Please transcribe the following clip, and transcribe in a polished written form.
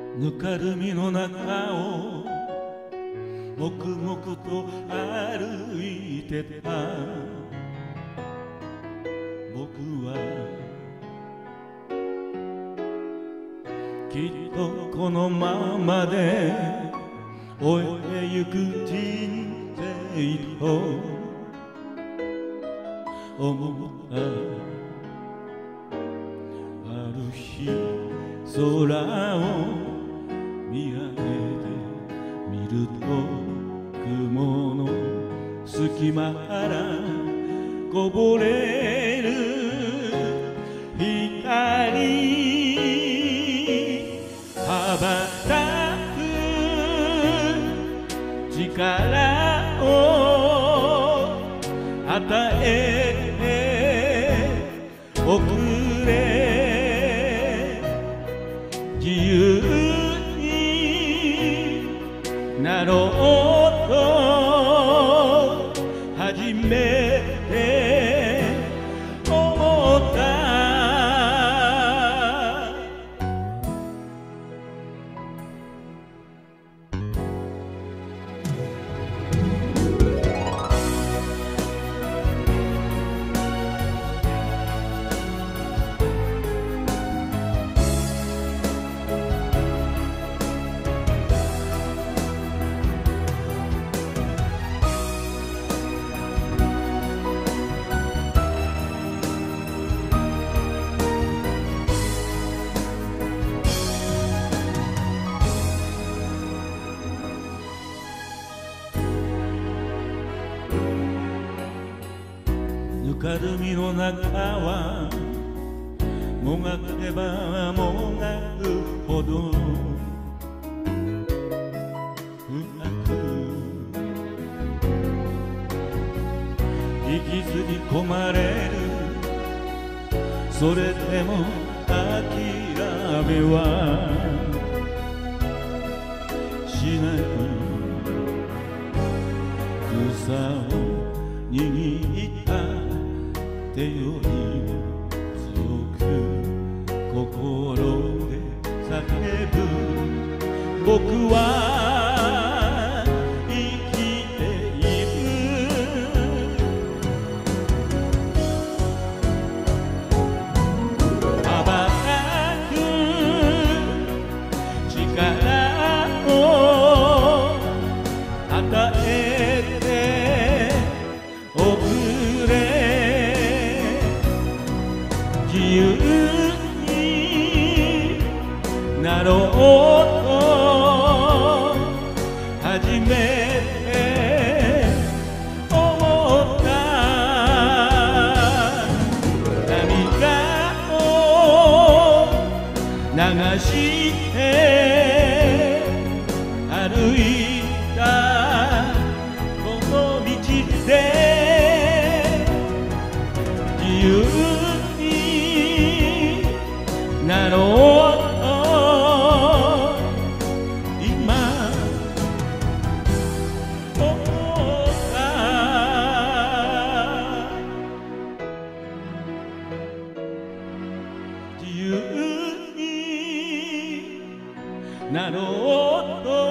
ぬかるみの中を黙々と歩いてた僕はきっとこのままで終えてゆく人生と思ったある日空を見上げてみると雲の隙間からこぼれる光羽ばたく力を与えておくれ自由になろうと初めて思ったぬかるみの中はもがけばもがくほど深く引きずり込まれるそれでも諦めはしない草を握った手よりも強く心で叫ぶ僕は生きている羽ばたく力を与えておくれ自由になろうと初めて思った涙を流して歩いたこの道で自由になろうと今思った自由になろうと